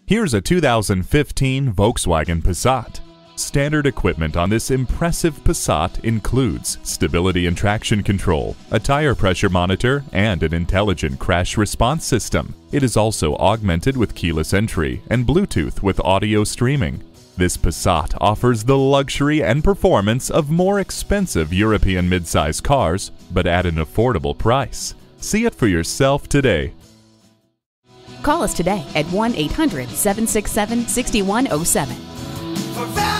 Here's a 2015 Volkswagen Passat. Standard equipment on this impressive Passat includes stability and traction control, a tire pressure monitor, and an intelligent crash response system. It is also augmented with keyless entry and Bluetooth with audio streaming. This Passat offers the luxury and performance of more expensive European midsize cars, but at an affordable price. See it for yourself today. Call us today at 1-800-767-6107.